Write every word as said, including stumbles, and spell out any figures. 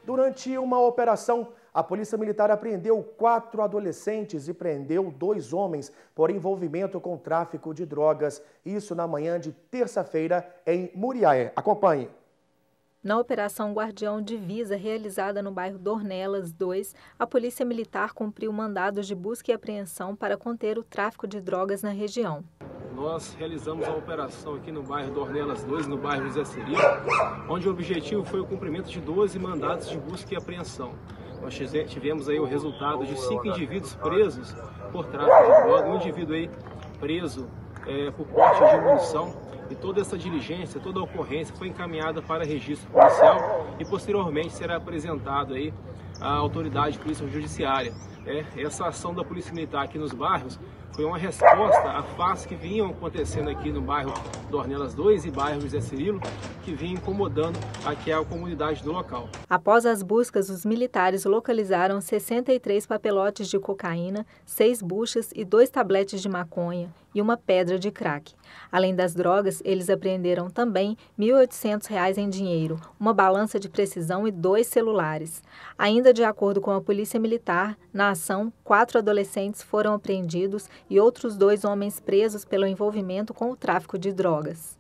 Durante uma operação, a Polícia Militar apreendeu quatro adolescentes e prendeu dois homens por envolvimento com tráfico de drogas. Isso na manhã de terça-feira em Muriaé. Acompanhe. Na Operação Guardião Divisa, realizada no bairro Dornelas dois, a Polícia Militar cumpriu mandados de busca e apreensão para conter o tráfico de drogas na região. Nós realizamos a operação aqui no bairro Dornelas dois, no bairro José Cirilo, onde o objetivo foi o cumprimento de doze mandados de busca e apreensão. Nós tivemos aí o resultado de cinco indivíduos presos por tráfico de droga, um indivíduo aí preso é, por porte de munição. E toda essa diligência, toda a ocorrência foi encaminhada para registro policial e posteriormente será apresentado aí à autoridade de polícia judiciária. É, essa ação da Polícia Militar aqui nos bairros foi uma resposta a fatos que vinham acontecendo aqui no bairro Dornelas dois e bairro José Cirilo, que vinham incomodando aqui a comunidade do local. Após as buscas, os militares localizaram sessenta e três papelotes de cocaína, seis buchas e dois tabletes de maconha e uma pedra de crack. Além das drogas, eles apreenderam também mil e oitocentos reais em dinheiro, uma balança de precisão e dois celulares. Ainda de acordo com a Polícia Militar, na ação, quatro adolescentes foram apreendidos e outros dois homens presos pelo envolvimento com o tráfico de drogas.